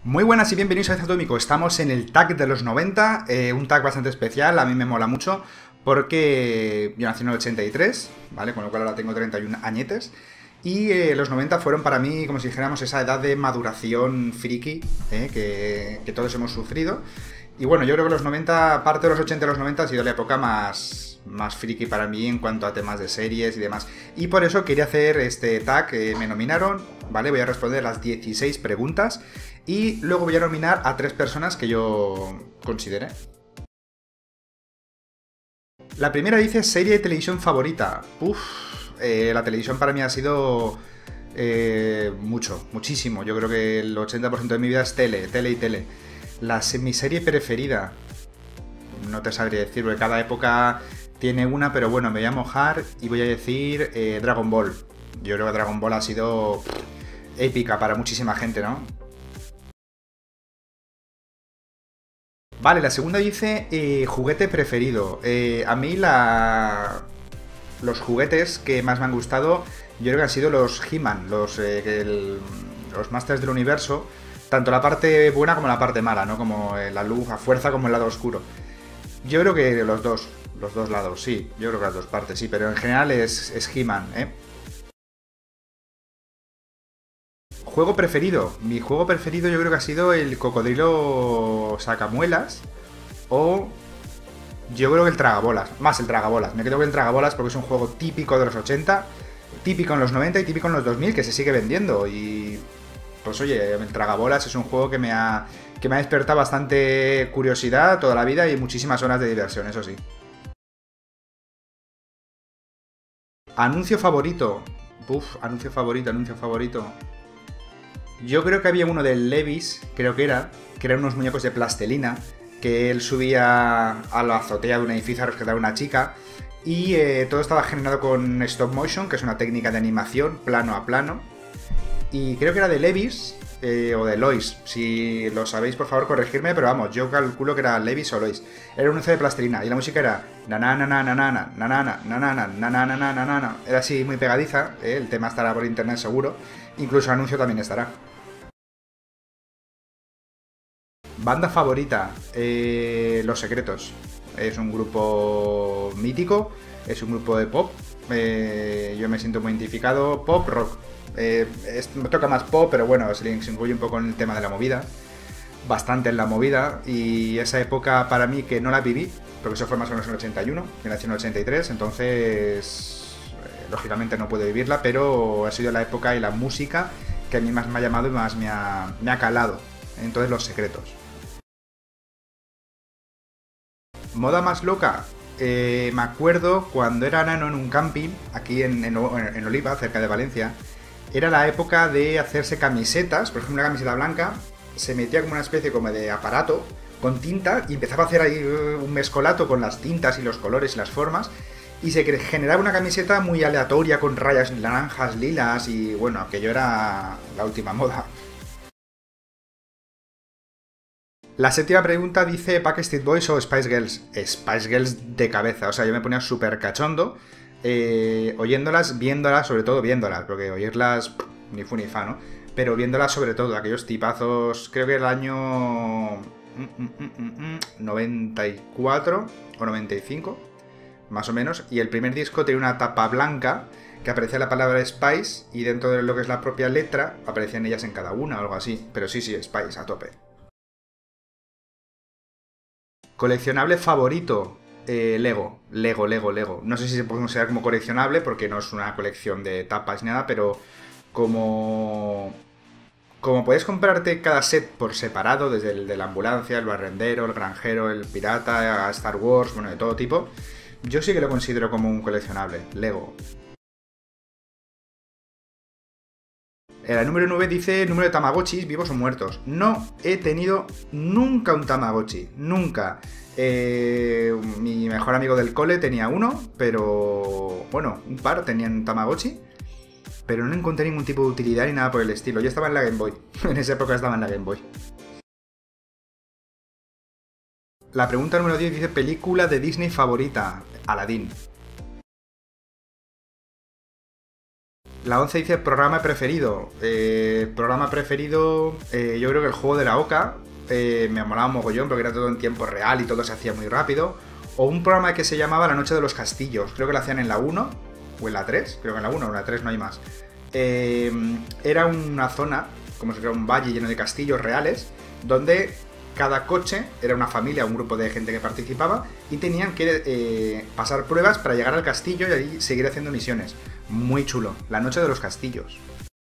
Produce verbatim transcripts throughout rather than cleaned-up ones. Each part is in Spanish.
Muy buenas y bienvenidos a Atómico. Estamos en el tag de los noventa, eh, un tag bastante especial, a mí me mola mucho porque yo nací en el ochenta y tres, ¿vale? Con lo cual ahora tengo treinta y un añetes. Y eh, los noventa fueron para mí, como si dijéramos, esa edad de maduración friki eh, que, que todos hemos sufrido. Y bueno, yo creo que los noventa, parte de los ochenta y los noventa ha sido la época más, más friki para mí en cuanto a temas de series y demás. Y por eso quería hacer este tag, eh, me nominaron, ¿vale? Voy a responder las dieciséis preguntas y luego voy a nominar a tres personas que yo considere. La primera dice serie de televisión favorita. Uf, eh, la televisión para mí ha sido eh, mucho, muchísimo. Yo creo que el ochenta por ciento de mi vida es tele, tele y tele. La, mi serie preferida, no te sabría decir, porque cada época tiene una, pero bueno, me voy a mojar y voy a decir eh, Dragon Ball. Yo creo que Dragon Ball ha sido pff, épica para muchísima gente, ¿no? Vale, la segunda dice eh, juguete preferido. Eh, a mí la... los juguetes que más me han gustado, yo creo que han sido los He-Man, los, eh, el... los Masters del Universo. Tanto la parte buena como la parte mala, ¿no? Como la luz a fuerza como el lado oscuro. Yo creo que los dos, los dos lados, sí. Yo creo que las dos partes, sí. Pero en general es, es He-Man, ¿eh? Juego preferido. Mi juego preferido yo creo que ha sido el Cocodrilo Sacamuelas. O yo creo que el Tragabolas. Más el Tragabolas. Me quedo con el Tragabolas porque es un juego típico de los ochenta, típico en los noventa y típico en los dos mil, que se sigue vendiendo. Y pues oye, el Tragabolas es un juego que me ha, que me ha despertado bastante curiosidad toda la vida y muchísimas horas de diversión, eso sí. Anuncio favorito. Uf, anuncio favorito, anuncio favorito. Yo creo que había uno de Levi's, creo que era, que eran unos muñecos de plastelina, que él subía a la azotea de un edificio a rescatar a una chica, y eh, todo estaba generado con stop motion, que es una técnica de animación plano a plano. Y creo que era de Levi's eh, o de Lois. Si lo sabéis, por favor, corregirme, pero vamos, yo calculo que era Levi's o Lois. Era un anuncio de plastilina y la música era nanana nanana nanana nanana nanana nanana. Era así muy pegadiza, eh, el tema estará por internet seguro. Incluso el anuncio también estará. Banda favorita, eh, Los Secretos. Es un grupo mítico, es un grupo de pop. Eh, yo me siento muy identificado, pop rock. Eh, es, me toca más pop, pero bueno, se incluye un poco en el tema de la movida. Bastante en la movida. Y esa época para mí que no la viví, porque eso fue más o menos en el ochenta y uno, yo nací en el ochenta y tres, entonces eh, lógicamente no puedo vivirla, pero ha sido la época y la música que a mí más me ha llamado y más me ha, me ha calado. Entonces Los Secretos. Moda más loca. Eh, me acuerdo cuando era nano en un camping, aquí en, en, en Oliva, cerca de Valencia. Era la época de hacerse camisetas, por ejemplo una camiseta blanca, se metía como una especie como de aparato con tinta y empezaba a hacer ahí un mezcolato con las tintas y los colores y las formas y se generaba una camiseta muy aleatoria con rayas naranjas, lilas y bueno, aquello era la última moda. La séptima pregunta dice Backstreet Boys o Spice Girls. Spice Girls de cabeza, o sea, yo me ponía súper cachondo eh, oyéndolas, viéndolas, sobre todo viéndolas, porque oírlas pff, ni fu ni fa, ¿no? Pero viéndolas sobre todo, aquellos tipazos, creo que el año mm, mm, mm, mm, noventa y cuatro o noventa y cinco, más o menos, y el primer disco tenía una tapa blanca que aparecía la palabra Spice y dentro de lo que es la propia letra aparecían ellas en cada una o algo así, pero sí, sí, Spice, a tope. Coleccionable favorito, eh, Lego, Lego, Lego, Lego. No sé si se puede considerar como coleccionable porque no es una colección de tapas ni nada, pero como como puedes comprarte cada set por separado, desde el de la ambulancia, el barrendero, el granjero, el pirata, Star Wars, bueno, de todo tipo, yo sí que lo considero como un coleccionable, Lego. El número nueve dice número de Tamagotchis, vivos o muertos. No he tenido nunca un Tamagotchi, nunca. Eh, mi mejor amigo del cole tenía uno, pero bueno, un par tenían Tamagotchi, pero no encontré ningún tipo de utilidad ni nada por el estilo. Yo estaba en la Game Boy, en esa época estaba en la Game Boy. La pregunta número diez dice película de Disney favorita, Aladdin. La once dice programa preferido. Eh, programa preferido, eh, yo creo que el juego de la Oca eh, me molaba un mogollón porque era todo en tiempo real y todo se hacía muy rápido. O un programa que se llamaba La Noche de los Castillos. Creo que lo hacían en la uno o en la tres. Creo que en la uno o en la tres no hay más. Eh, era una zona, como si fuera un valle lleno de castillos reales, donde cada coche era una familia, un grupo de gente que participaba y tenían que eh, pasar pruebas para llegar al castillo y ahí seguir haciendo misiones. Muy chulo. La Noche de los Castillos.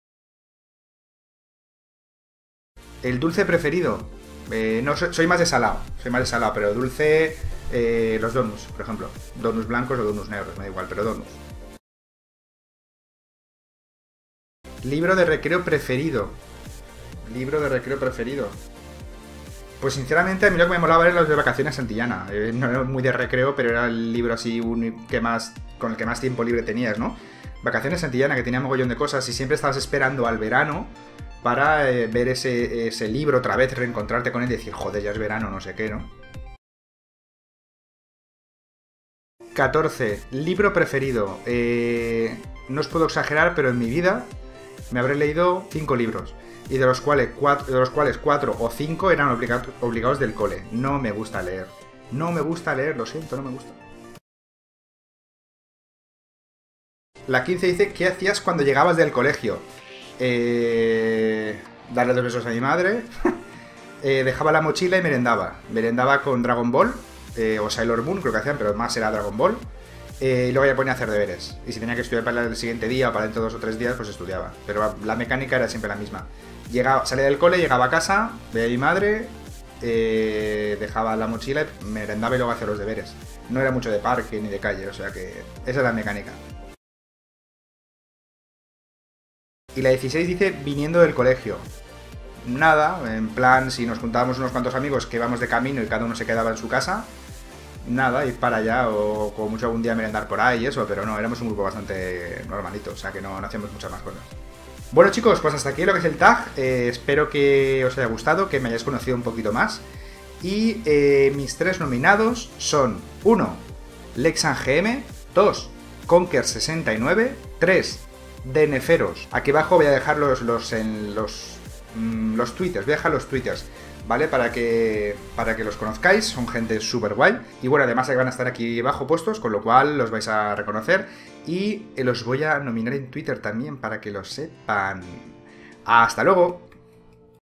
El dulce preferido. Eh, no, soy, soy más de salado. Soy más de salado, pero dulce... Eh, los donuts, por ejemplo. Donuts blancos o donuts negros, me da igual, pero donuts. Libro de recreo preferido. Libro de recreo preferido. Pues sinceramente a mí lo que me molaba era los de Vacaciones Santillana. Eh, no era muy de recreo, pero era el libro así un, que más, con el que más tiempo libre tenías, ¿no? Vacaciones Santillana, que tenía un mogollón de cosas y siempre estabas esperando al verano para eh, ver ese, ese libro otra vez, reencontrarte con él y decir, joder, ya es verano, no sé qué, ¿no? catorce. Libro preferido. Eh, no os puedo exagerar, pero en mi vida me habré leído cinco libros. Y de los cuales cuatro, de los cuales cuatro o cinco eran obliga obligados del cole. No me gusta leer. No me gusta leer, lo siento, no me gusta. La quince dice, ¿qué hacías cuando llegabas del colegio? Eh, darle dos besos a mi madre. eh, dejaba la mochila y merendaba. Merendaba con Dragon Ball. Eh, o Sailor Moon, creo que hacían, pero más era Dragon Ball. Eh, y luego ya ponía a hacer deberes. Y si tenía que estudiar para el siguiente día o para dentro de dos o tres días, pues estudiaba. Pero la mecánica era siempre la misma. Llegaba, salía del cole, llegaba a casa, veía a mi madre, eh, dejaba la mochila, merendaba y luego hacía los deberes. No era mucho de parque ni de calle, o sea que esa es la mecánica. Y la dieciséis dice, viniendo del colegio. Nada, en plan, si nos juntábamos unos cuantos amigos que íbamos de camino y cada uno se quedaba en su casa, nada, ir para allá o como mucho algún día merendar por ahí y eso, pero no, éramos un grupo bastante normalito, o sea que no, no hacíamos muchas más cosas. Bueno chicos, pues hasta aquí lo que es el tag, eh, espero que os haya gustado, que me hayáis conocido un poquito más. Y eh, mis tres nominados son uno. Lexan G M, dos. Conker sesenta y nueve, tres. Deneferos. Aquí abajo voy a dejar los, los, en los, mmm, los twitters, voy a dejar los twitters, ¿vale? Para que, para que los conozcáis, son gente súper guay. Y bueno, además van a estar aquí abajo puestos, con lo cual los vais a reconocer. Y los voy a nominar en Twitter también, para que lo sepan. ¡Hasta luego!